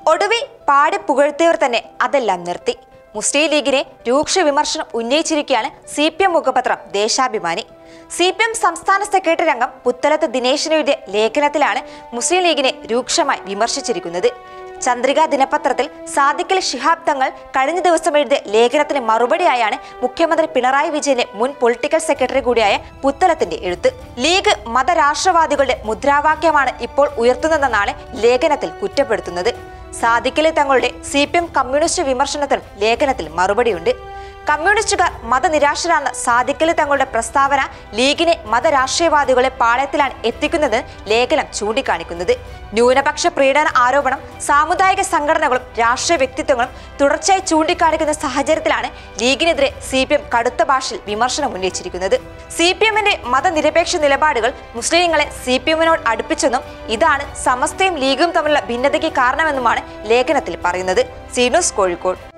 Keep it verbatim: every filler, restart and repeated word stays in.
ഒടുവിൽ പാടി പുകഴ്ത്തിയവർ തന്നെ അതെല്ലാം നിർത്തി. മുസ്ലിം ലീഗിനെ രൂക്ഷ വിമർശനം ഉന്നയിച്ചിരിക്കുകയാണ് സി പി എം മുഖപത്രം ദേശാഭിമാനി. സി പി എം സംസ്ഥാന സെക്രട്ടറി അംഗം പുത്തലത്ത് ദിനേശിന് എഴുതിയ ലേഖനത്തിലാണ് മുസ്ലിം ലീഗിനെ രൂക്ഷമായി വിമർശിച്ചിരിക്കുന്നത്. ചന്ദ്രിക ദിനപത്രത്തിൽ സാദിഖലി ശിഹാബ് തങ്ങൾ കഴിഞ്ഞ ദിവസം എഴുതിയ ലേഖനത്തിന് മറുപടിയായാണ് മുഖ്യമന്ത്രി പിണറായി വിജയന്റെ മുൻ പൊളിറ്റിക്കൽ സെക്രട്ടറി കൂടിയായ പുത്തലത്തിന്റെ എഴുത്ത്. ലീഗ് മതരാഷ്ട്രവാദികളുടെ മുദ്രാവാക്യമാണ് ഇപ്പോൾ ഉയർത്തുന്നതെന്നാണ് ലേഖനത്തിൽ കുറ്റപ്പെടുത്തുന്നത്. സാദിഖലി തങ്ങളുടെ സി പി എം കമ്മ്യൂണിസ്റ്റ് വിമർശനത്തിനും ലേഖനത്തിൽ മറുപടിയുണ്ട്. കമ്മ്യൂണിസ്റ്റുകാർ മതനിരാശരാണെന്ന സാദിഖലി തങ്ങളുടെ പ്രസ്താവന ലീഗിനെ മതരാഷ്ട്രീയവാദികളെ പാളയത്തിലാണ് എത്തിക്കുന്നത് ലേഖനം ചൂണ്ടിക്കാണിക്കുന്നത്. ന്യൂനപക്ഷ പ്രീണന ആരോപണം സാമുദായിക സംഘടനകളും രാഷ്ട്രീയ വ്യക്തിത്വങ്ങളും തുടർച്ചയായി ചൂണ്ടിക്കാണിക്കുന്ന സാഹചര്യത്തിലാണ് ലീഗിനെതിരെ സി പി എം കടുത്ത ഭാഷയിൽ വിമർശനം ഉന്നയിച്ചിരിക്കുന്നത്. സി പി എമ്മിന്റെ മതനിരപേക്ഷ നിലപാടുകൾ മുസ്ലിങ്ങളെ സി പി എമ്മിനോട് അടുപ്പിച്ചെന്നും ഇതാണ് സമസ്തയും ലീഗും തമ്മിലുള്ള ഭിന്നതയ്ക്ക് കാരണമെന്നുമാണ് ലേഖനത്തിൽ പറയുന്നത്. C news Kozhikode.